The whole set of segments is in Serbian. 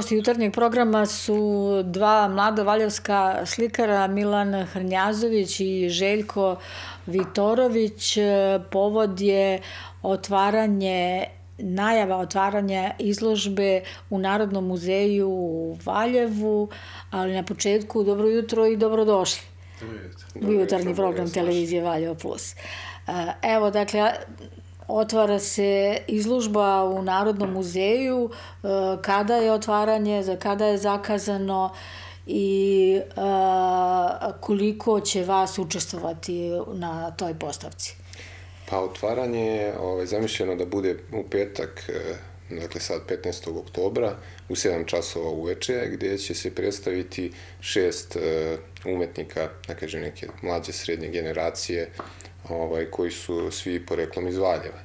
gosti jutarnjeg programa su dva mlada valjevska slikara, Milan Hrnjazović i Željko Vitorović. Povod je najava otvaranja izložbe u Narodnom muzeju u Valjevu, ali na početku dobro jutro i dobrodošli u jutarnji program televizije Valjevo Plus. Evo, dakle, otvara se izložba u Narodnom muzeju. Kada je otvaranje, za kada je zakazano i koliko će vas učestvovati na toj postavci? Pa otvaranje je zamišljeno da bude u petak, dakle sad 15. oktobra u 7 časova uveče, gdje će se predstaviti 6 umetnika, da kažem neke mlađe srednje generacije, koji su svi poreklom iz Valjeva.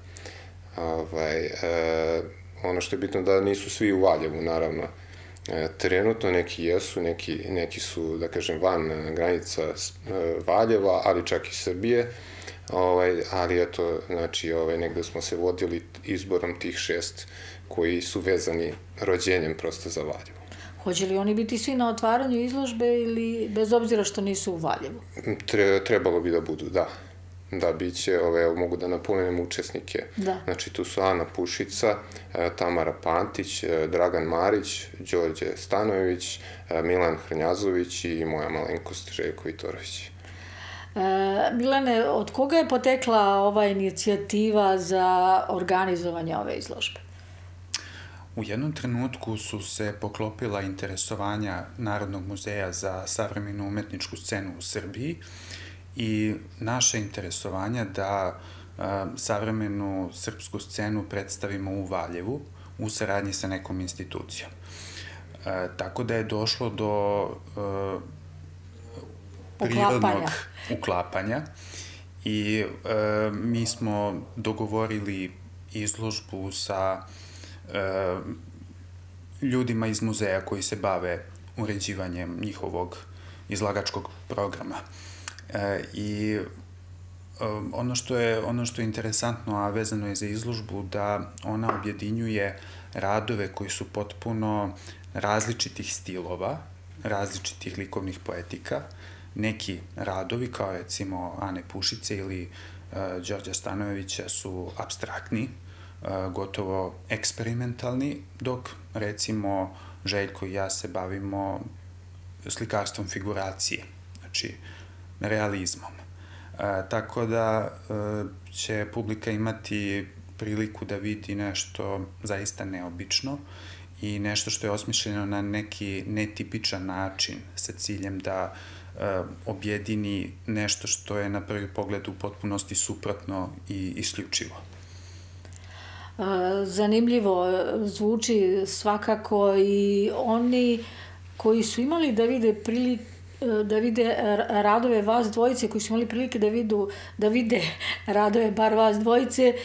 Ono što je bitno da nisu svi u Valjevu, naravno. Trenutno neki jesu, neki su, da kažem, van granica Valjeva, ali čak i Srbije. Ali eto, znači, negde smo se vodili izborom tih 6 koji su vezani rođenjem prosto za Valjevo. Hoće li oni biti svi na otvaranju izložbe ili bez obzira što nisu u Valjevu? Trebalo bi da budu, da. Da, bit će, mogu da napomenem učesnike. Znači, tu su Ana Pušica, Tamara Pantić, Dragan Marić, Đorđe Stanojević, Milan Hrnjazović i moja malenkost Željko Vitorović. Milane, od koga je potekla ova inicijativa za organizovanje ove izložbe? U jednom trenutku su se poklopila interesovanja Narodnog muzeja za savremenu umetničku scenu u Srbiji i naše interesovanja da savremenu srpsku scenu predstavimo u Valjevu u saradnji sa nekom institucijom. Tako da je došlo do prirodnog uklapanja i mi smo dogovorili izložbu sa ljudima iz muzeja koji se bave uređivanjem njihovog izlagačkog programa. I ono što je interesantno, a vezano je za izložbu, da ona objedinjuje radove koji su potpuno različitih stilova, različitih likovnih poetika. Neki radovi, kao recimo Ane Pušice ili Đorđa Stanojevića, su apstraktni, gotovo eksperimentalni, dok recimo Željko i ja se bavimo slikarstvom figuracije, znači realizmom. Tako da će publika imati priliku da vidi nešto zaista neobično i nešto što je osmišljeno na neki netipičan način sa ciljem da objedini nešto što je na prvi pogled u potpunosti suprotno i isključivo. Zanimljivo zvuči svakako i oni koji su imali da vide radove vas dvojice, koji su imali prilike da vide radove bar vas dvojice,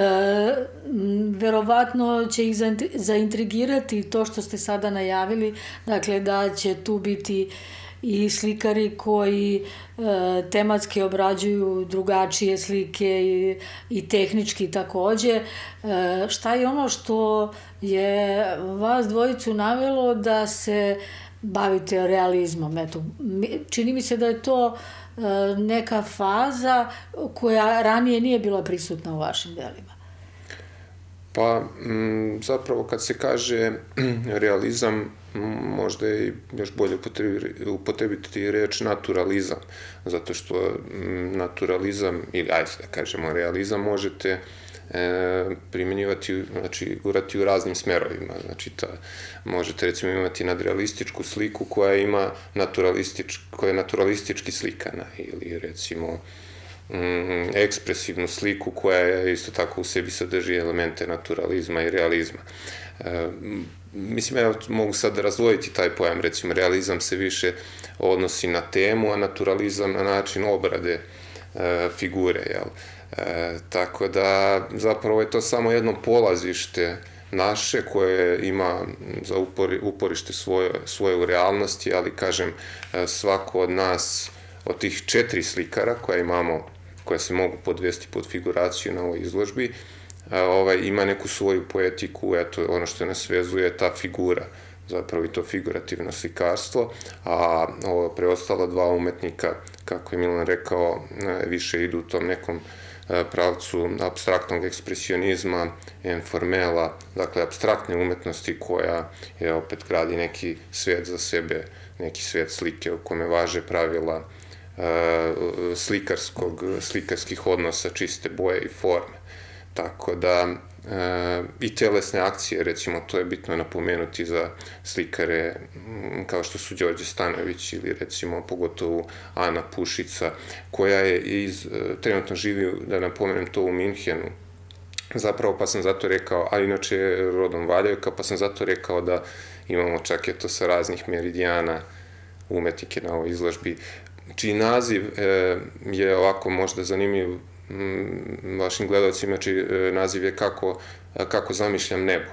verovatno će ih zaintrigirati to što ste sada najavili, dakle da će tu biti i slikari koji tematski obrađuju drugačije slike i tehnički takođe. Šta je ono što je vas dvojicu navelo da se bavite realizmom? Eto, čini mi se da je to neka faza koja ranije nije bila prisutna u vašim delima. Pa, zapravo kad se kaže realizam, možda je još bolje upotrebiti reč naturalizam, zato što naturalizam, ili ajde da kažemo realizam, možete primjenjivati, znači gurati u raznim smerovima, znači možete recimo imati nadrealističku sliku koja je naturalistički slikana, ili recimo ekspresivnu sliku koja je isto tako u sebi sadrži elemente naturalizma i realizma. Mislim, ja mogu sad da razdvojiti taj pojam, recimo realizam se više odnosi na temu, a naturalizam na način obrade figure, jel? Tako da zapravo je to samo jedno polazište naše koje ima za uporište svoje u realnosti, ali kažem, svako od nas, od tih 4 slikara koje imamo, koje se mogu podvesti pod figuraciju na ovoj izložbi, ima neku svoju poetiku, eto, ono što nas vezuje je ta figura. zapravo i to figurativno slikarstvo, a ovo preostala dva umetnika, kako je Milan rekao, više idu u tom nekom pravcu apstraktnog ekspresionizma, informela, dakle, apstraktne umetnosti koja je opet gradi neki svet za sebe, neki svet slike u kome važe pravila slikarskih odnosa, čiste boje i forme. Tako da i telesne akcije, recimo, to je bitno napomenuti za slikare kao što su Đorđe Stanojević ili recimo pogotovo Ana Pušica, koja je trenutno živi, da napomenem to, u Minhenu. Zapravo, pa sam zato rekao, a inače je rodom Valjevka, pa sam zato rekao da imamo čak eto sa raznih meridijana umetnike na ovoj izložbi, čiji naziv je ovako možda zanimljiv vašim gledalcima, čiji naziv je kako zamišljam nebo.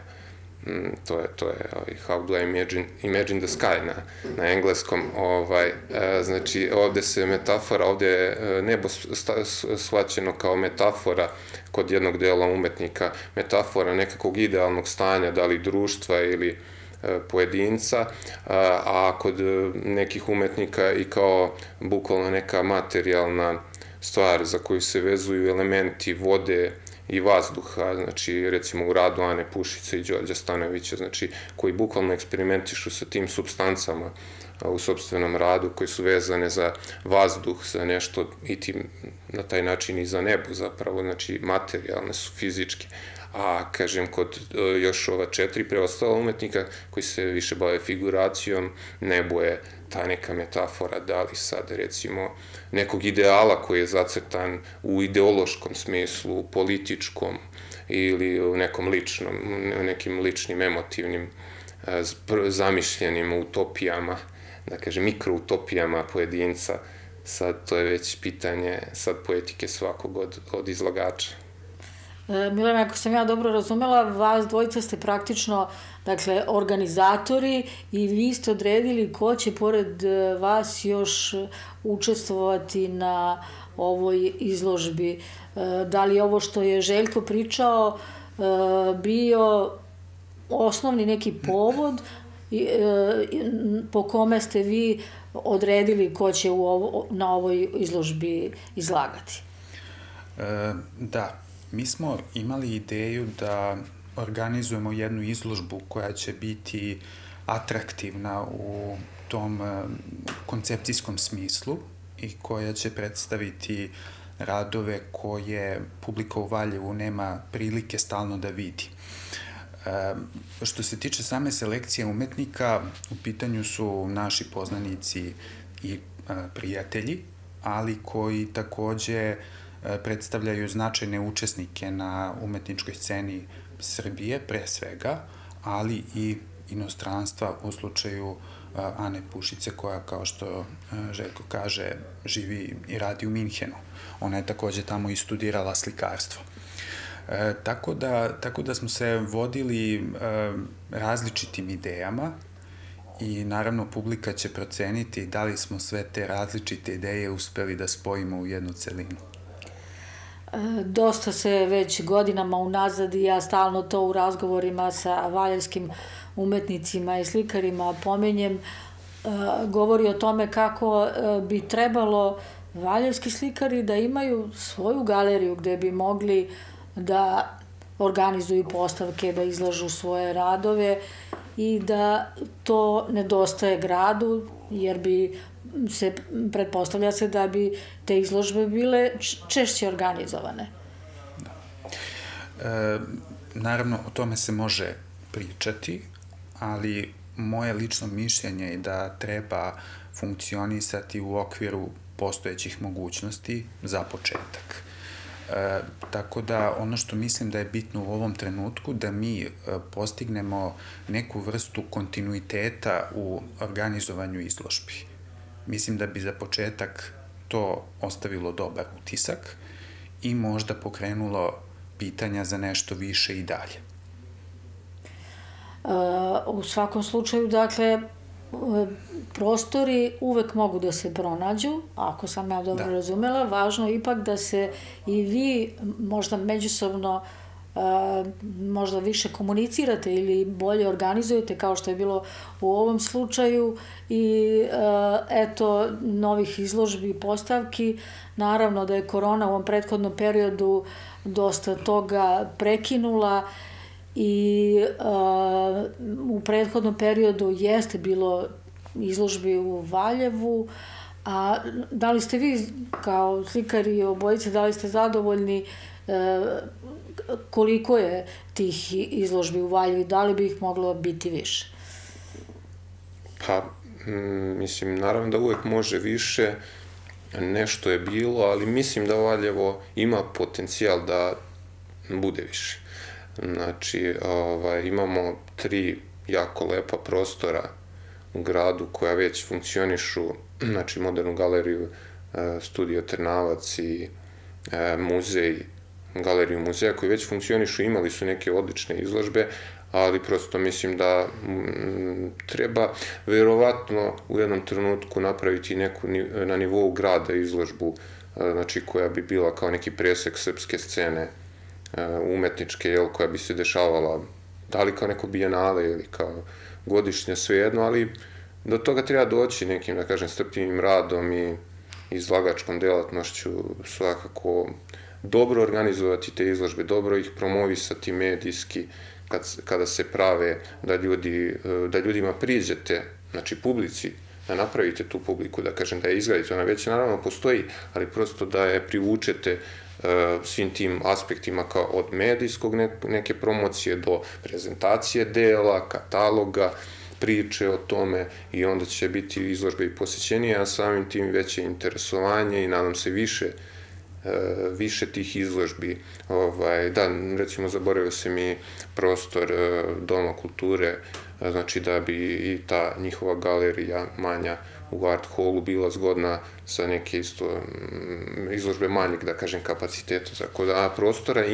To je How do I imagine the sky na engleskom. Znači, ovde se metafora, ovde je nebo shvaćeno kao metafora kod jednog dela umetnika, metafora nekakvog idealnog stanja, da li društva ili pojedinca, a kod nekih umetnika i kao bukvalno neka materijalna stvar za koju se vezuju elementi vode i vazduha, znači recimo u radu Ane Pušice i Đorđa Stanojevića, znači koji bukvalno eksperimentišu sa tim supstancama u sopstvenom radu, koji su vezane za vazduh, za nešto i tim na taj način i za nebo zapravo, znači materijalne su, fizičke. A, kažem, kod još ova 4 preostala umetnika koji se više bave figuracijom, nebo je ta neka metafora, da li sad, recimo, nekog ideala koji je zacrtan u ideološkom smislu, političkom ili u nekom ličnom, nekim ličnim, emotivnim, zamišljenim utopijama, da kažem, mikroutopijama pojedinca. Sad, to je već pitanje sad poetike svakog od izlagača. Milena, ako sam ja dobro razumela, vas dvojica ste praktično, dakle, organizatori i vi ste odredili ko će pored vas još učestvovati na ovoj izložbi. Da li ovo što je Željko pričao bio osnovni neki povod po kome ste vi odredili ko će na ovoj izložbi izlagati? Da. Mi smo imali ideju da organizujemo jednu izložbu koja će biti atraktivna u tom koncepcijskom smislu i koja će predstaviti radove koje publika u Valjevu nema prilike stalno da vidi. Što se tiče same selekcije umetnika, u pitanju su naši poznanici i prijatelji, ali koji takođe predstavljaju značajne učesnike na umetničkoj sceni Srbije, pre svega, ali i inostranstva u slučaju Ane Pušice, koja, kao što Željko kaže, živi i radi u Minhenu. Ona je takođe tamo i studirala slikarstvo. Tako da smo se vodili različitim idejama i naravno publika će proceniti da li smo sve te različite ideje uspeli da spojimo u jednu celinu. Dosta se već godinama unazad, i ja stalno to u razgovorima sa valjevskim umetnicima i slikarima pomenjem, govori o tome kako bi trebalo valjevski slikari da imaju svoju galeriju gde bi mogli da organizuju postavke, da izlažu svoje radove i da to nedostaje gradu, jer bi pretpostavlja se da bi te izložbe bile češće organizovane. Naravno, o tome se može pričati, ali moje lično mišljenje je da treba funkcionisati u okviru postojećih mogućnosti za početak. Tako da ono što mislim da je bitno u ovom trenutku, da mi postignemo neku vrstu kontinuiteta u organizovanju izložbi. Mislim da bi za početak to ostavilo dobar utisak i možda pokrenulo pitanja za nešto više i dalje. U svakom slučaju, dakle, prostori uvek mogu da se pronađu, ako sam ja dobro razumela. Važno je ipak da se i vi možda međusobno možda više komunicirate ili bolje organizujete kao što je bilo u ovom slučaju i eto novih izložbi i postavki. Naravno da je korona u ovom prethodnom periodu dosta toga prekinula i u prethodnom periodu jeste bilo izložbi u Valjevu, a da li ste vi kao slikari i obojice, da li ste zadovoljni koliko je tih izložbi u Valjevu i da li bi ih moglo biti više? Pa, mislim, naravno da uvek može više, nešto je bilo, ali mislim da Valjevo ima potencijal da bude više. Znači, imamo 3 jako lepa prostora u gradu koja već funkcionišu, znači Modernu galeriju, Studio Trnavac i muzej, galeriju muzeja koji već funkcionišu, imali su neke odlične izložbe, ali prosto mislim da treba verovatno u jednom trenutku napraviti neku na nivou grada izložbu, znači koja bi bila kao neki presek srpske scene umetničke, koja bi se dešavala da li kao neko bijenale ili kao godišnja, svejedno, ali do toga treba doći nekim, da kažem, strpljivim radom i izlagačkom delatnošću, svakako dobro organizovati te izložbe, dobro ih promovisati medijski, kada se prave, da ljudima priđete, znači publici, da napravite tu publiku, da kažem, da je izgradite. Ona već naravno postoji, ali prosto da je privučete svim tim aspektima kao od medijskog neke promocije do prezentacije dela, kataloga, priče o tome i onda će biti izložbe i posjećenije, a samim tim veće interesovanje i nadam se više tih izložbi. Da, recimo, zaboravio se mi prostor Doma kulture, znači da bi i ta njihova galerija manja u Art Hallu bila zgodna sa neke isto izložbe manjeg, da kažem, kapaciteta. Tako da prostora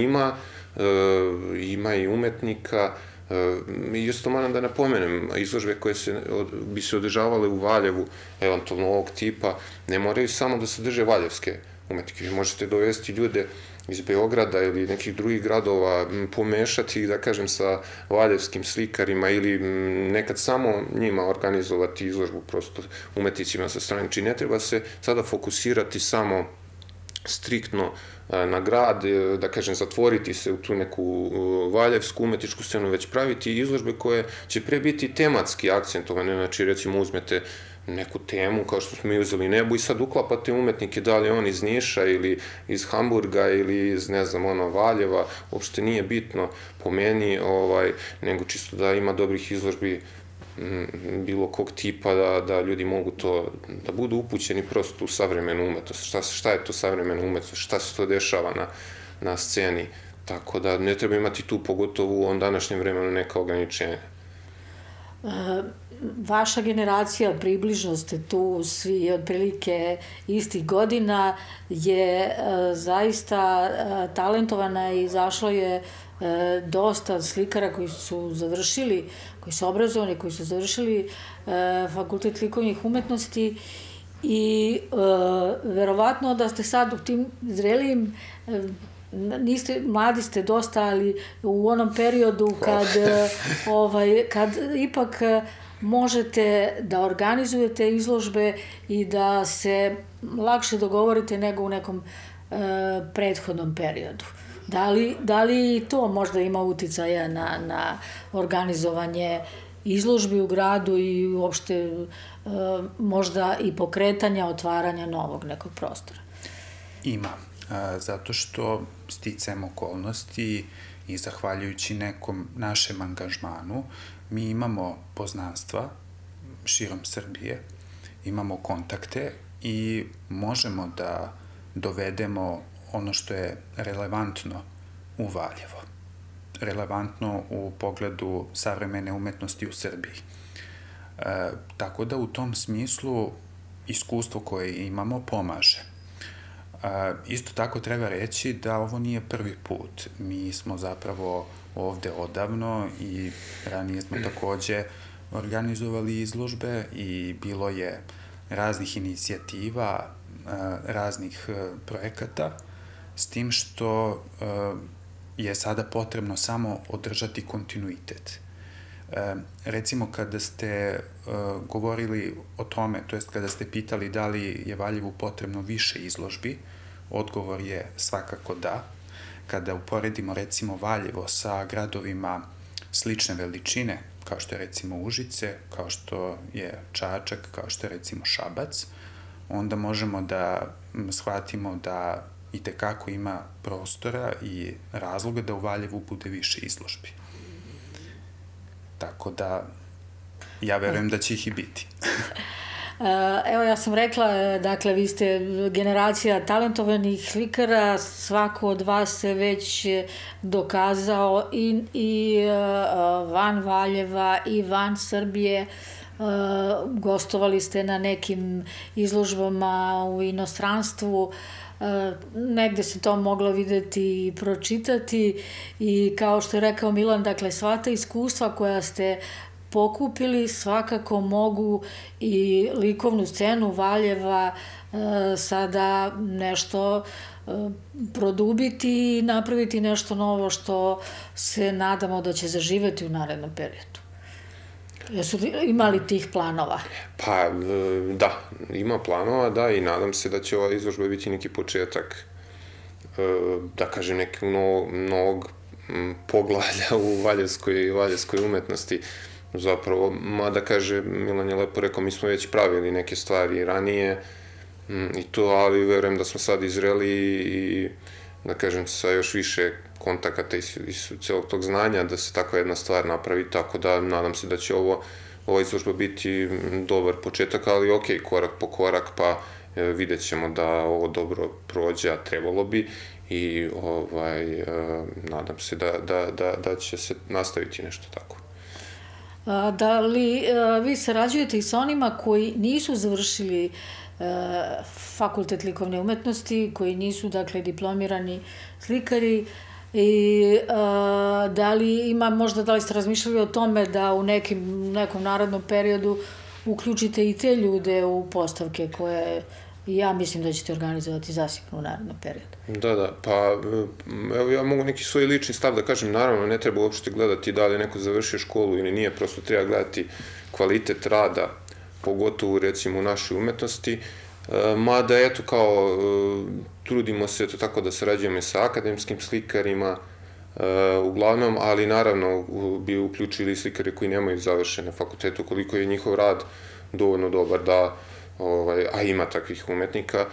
ima i umetnika. I isto moram da napomenem, izložbe koje bi se održavale u Valjevu, eventualno ovog tipa, ne moraju samo da sadrže valjevske umetnike. Vi možete dovesti ljude iz Beograda ili nekih drugih gradova, pomešati, da kažem, sa valjevskim slikarima ili nekad samo njima organizovati izložbu prosto umetnicima sa strane. Znači, ne treba se sada fokusirati samo striktno na grad, da kažem, zatvoriti se u tu neku valjevsku umetničku scenu, već praviti izložbe koje će pre biti tematski akcentovane. Znači, recimo, uzmete neku temu, kao što smo mi uzeli Nebu i sad uklapate umetnike, da li on iz Niša ili iz Hamburga ili iz, ne znam, Valjeva, uopšte nije bitno po meni, nego čisto da ima dobrih izložbi bilo kog tipa, da ljudi mogu to, da budu upućeni prosto u savremenu umetnost. Šta je to savremena umetnost, šta se to dešava na sceni, tako da ne treba imati tu, pogotovo u ovom današnjem vremenu, neka ograničenja. Vaša generacija, približno ste tu svi otprilike istih godina, je zaista talentovana i izašlo je dosta slikara koji su završili, koji su obrazovani, koji su završili Fakultet likovnih umetnosti i verovatno da ste sad u tim zrelijim, mladi ste dosta, ali u onom periodu kad ipak možete da organizujete izložbe i da se lakše dogovorite nego u nekom prethodnom periodu. Da li to možda ima uticaja na organizovanje izložbi u gradu i uopšte možda i pokretanja, otvaranja novog nekog prostora? Ima, zato što sticajem okolnosti i zahvaljujući nekom našem angažmanu, mi imamo poznanstva širom Srbije, imamo kontakte i možemo da dovedemo ono što je relevantno u Valjevo. Relevantno u pogledu savremene umetnosti u Srbiji. Tako da u tom smislu iskustvo koje imamo pomaže. Isto tako treba reći da ovo nije prvi put. Mi smo zapravo ovde odavno i ranije smo takođe organizovali izložbe i bilo je raznih inicijativa, raznih projekata, s tim što je sada potrebno samo održati kontinuitet. Recimo, kada ste govorili o tome, to jest kada ste pitali da li je Valjevu potrebno više izložbi, odgovor je svakako da. Kada uporedimo, recimo, Valjevo sa gradovima slične veličine, kao što je, recimo, Užice, kao što je Čačak, kao što je, recimo, Šabac, onda možemo da shvatimo da itekako ima prostora i razloga da u Valjevu bude više izložbi. Tako da, ja verujem da će ih i biti. Evo, ja sam rekla, dakle, vi ste generacija talentovanih slikara, svako od vas se već dokazao i van Valjeva i van Srbije. Gostovali ste na nekim izložbama u inostranstvu, negde se to moglo videti i pročitati i kao što je rekao Milan, dakle, sva ta iskustva koja ste pokupili svakako mogu i likovnu scenu Valjeva sada nešto produbiti i napraviti nešto novo što se nadamo da će zaživeti u narednom periodu. Jesu imali tih planova? Pa, da, ima planova, da, i nadam se da će ova izložba biti neki početak, da kažem, nekog novog poglavlja u valjevskoj umetnosti. Zapravo, mada kaže, Milan je lepo rekao, mi smo već pravili neke stvari ranije i to, ali verujem da smo sad izreli i, da kažem, sa još više kontakata i celog tog znanja da se takva jedna stvar napravi, tako da nadam se da će ova izložba biti dobar početak, ali ok, korak po korak, pa vidjet ćemo da ovo dobro prođe, a trebalo bi, i nadam se da će se nastaviti nešto tako. Da li vi sarađujete i sa onima koji nisu završili fakultet likovne umetnosti, koji nisu, dakle, diplomirani slikari, i da li ima, možda da li ste razmišljali o tome da u nekom narodnom periodu uključite i te ljude u postavke koje ja mislim da ćete organizovati zasigurno u narednom periodu? Da, pa evo ja mogu neki svoj lični stav da kažem, naravno ne treba uopšte gledati da li je neko završio školu ili nije, prosto treba gledati kvalitet rada, pogotovo recimo u našoj umetnosti, mada eto kao trudimo se eto tako da sarađujemo i sa akademskim slikarima uglavnom, ali naravno bi uključili slikare koji nemaju završene fakultete, koliko je njihov rad dovoljno dobar da, a ima takvih umetnika,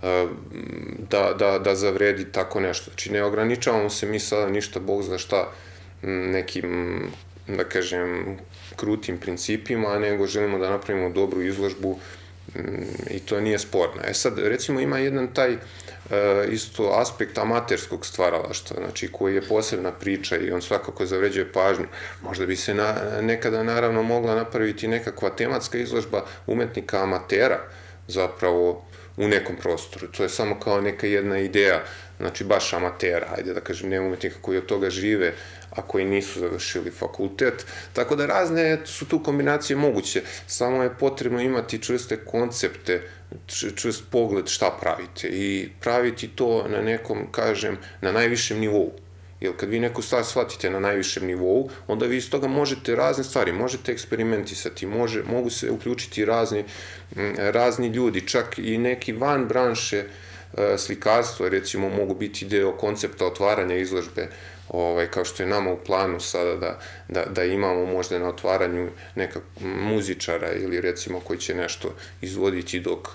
da zavredi tako nešto. Znači ne ograničavamo se mi sada ništa, Bog zna šta, nekim, da kažem, krutim principima, nego želimo da napravimo dobru izložbu i to nije sporno. Sad, recimo, ima jedan taj isto aspekt amaterskog stvaralaštva, znači koji je posebna priča i on svakako zavređuje pažnju. Možda bi se nekada naravno mogla napraviti nekakva tematska izložba umetnika amatera zapravo u nekom prostoru. To je samo kao neka jedna ideja, znači baš amatera, hajde da kažem, ne umetnika koji od toga žive, a koji nisu završili fakultet. Tako da razne su tu kombinacije moguće, samo je potrebno imati čvrste koncepte, čvrst pogled šta pravite i praviti to na nekom, kažem, na najvišem nivou. Jer kad vi neku stvar shvatite na najvišem nivou, onda vi iz toga možete razne stvari, možete eksperimentisati, mogu se uključiti razni ljudi, čak i neki van branše slikarstva, recimo, mogu biti deo koncepta otvaranja izložbe, kao što je nama u planu sada da imamo možda na otvaranju neka muzičara ili recimo koji će nešto izvoditi dok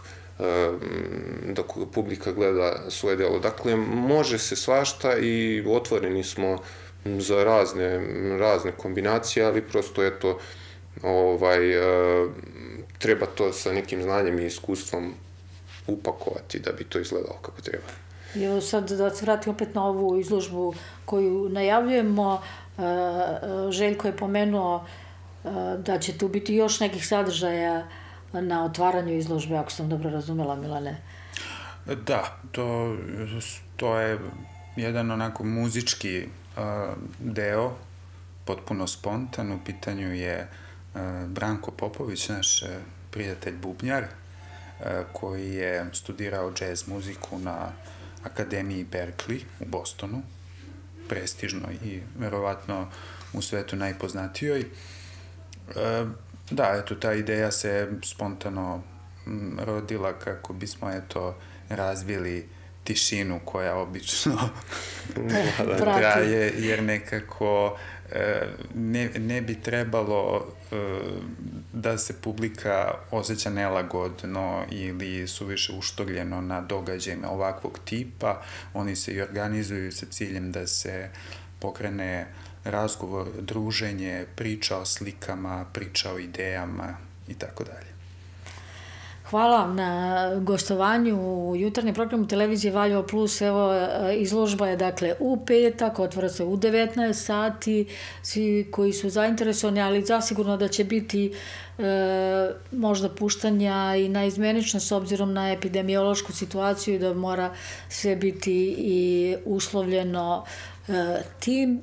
publika gleda svoje delo. Dakle, može se svašta i otvoreni smo za razne kombinacije, ali prosto eto, treba to sa nekim znanjem i iskustvom upakovati da bi to izgledalo kako treba. Evo sad da se vratim opet na ovu izložbu koju najavljujemo. Željko je pomenuo da će tu biti još nekih sadržaja na otvaranju izložbe, ako sam dobro razumela, Milane. Da, to je jedan onako muzički deo, potpuno spontan. U pitanju je Branko Popović, naš prijatelj bubnjar, koji je studirao džez muziku na Akademiji Berkeley u Bostonu prestižnoj i verovatno u svetu najpoznatijoj. Da, eto, ta ideja se spontano rodila kako bismo, eto, razvili tišinu koja obično traje, jer nekako ne bi trebalo da se publika osjeća nelagodno ili suviše uštogljeno na događajima ovakvog tipa. Oni se i organizuju sa ciljem da se pokrene razgovor, druženje, priča o slikama, priča o idejama i tako dalje. Hvala vam na gostovanju u jutarnjem programu televizije Valjevo Plus. Evo, izložba je dakle u petak, otvara se u 19 sati. Svi koji su zainteresovani, ali zasigurno da će biti možda puštanja i naizmenično s obzirom na epidemiološku situaciju i da mora sve biti i uslovljeno tim,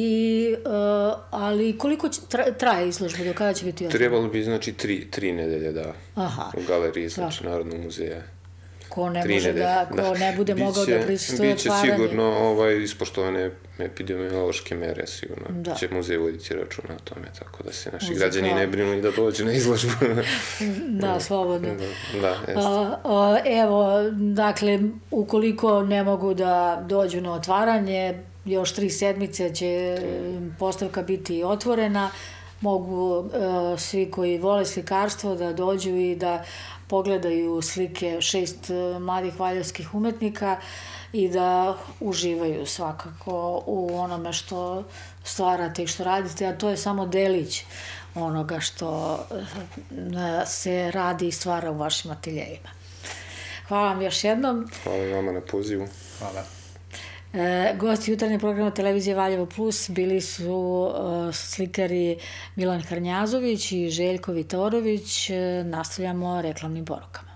ali koliko traje izložba, do kada će biti otvoreno? Trebalo bi, znači, tri nedelje, da, u galeriji, znači, Narodnog muzeja. Ko ne može da, ko ne bude mogao da prisustuje otvaranje. Biće sigurno ispoštovane epidemiološke mere, sigurno. Će muzej voditi računa o tome, tako da se naši građani ne brinu i da dođu na izložbu. Da, slobodno. Da, jeste. Evo, dakle, ukoliko ne mogu da dođu na otvaranje, još 3 sedmice će postavka biti otvorena. Mogu svi koji vole slikarstvo da dođu i da pogledaju slike 6 mladih valjevskih umetnika i da uživaju svakako u onome što stvarate i što radite, a to je samo delić onoga što se radi i stvara u vašim ateljejima. Hvala vam još jednom. Hvala i vama na pozivu. Hvala. Gosti jutarnjeg programa televizije Valjevo Plus bili su slikari Milan Hrnjazović i Željko Vitorović. Nastavljamo reklamnim porukama.